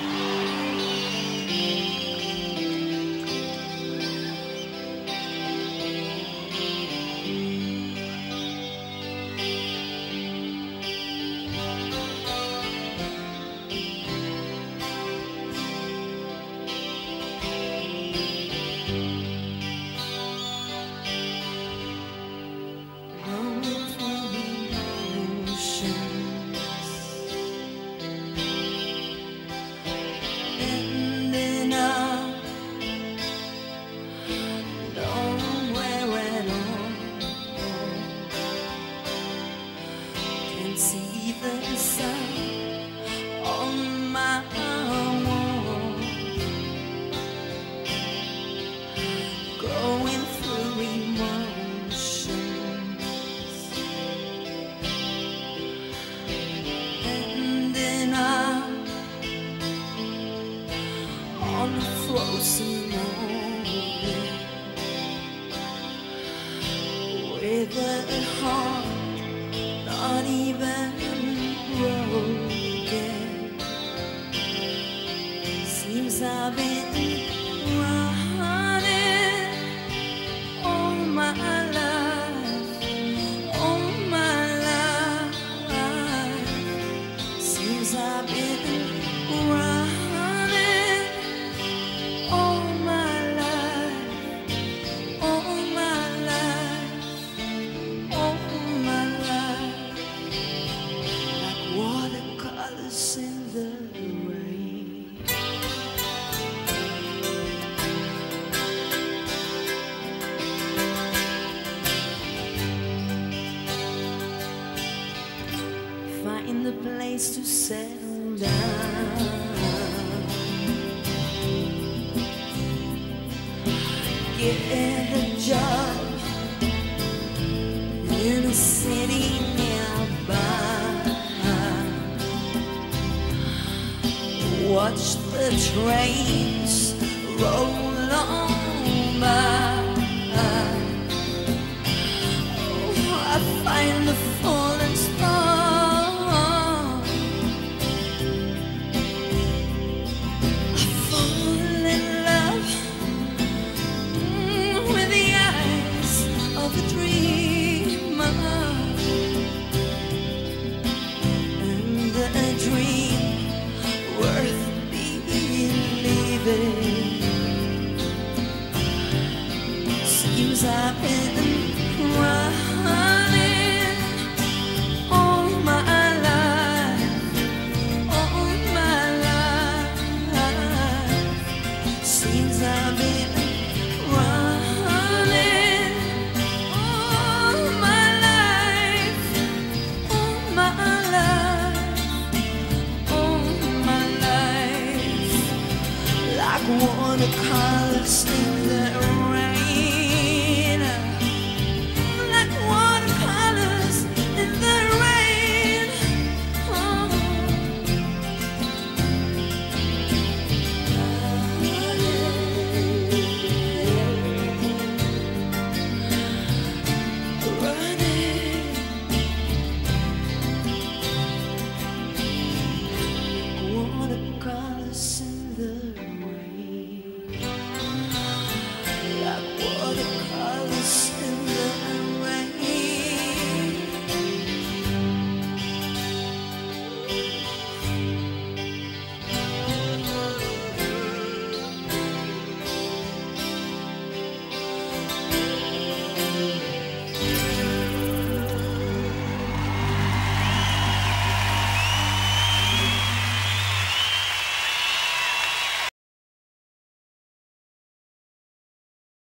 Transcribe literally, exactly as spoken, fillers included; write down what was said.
See the sun on my wall, going through emotions, ending up on a frozen moment with a heart not even broken. Seems I've been running all my life, all my life. Seems I've been running all my life, all my life, all my life. Watercolors in the rain. Find a place to settle down. Get a job in a city nearby. Watch the trains roll on by. Oh, I find the fallen star. I fall in love mm, with the eyes of a dreamer, and a dream worth believing. Seems I've been running all my life, all my life. Seems I've been running all my life, all my life, all my life. Like watercolors in the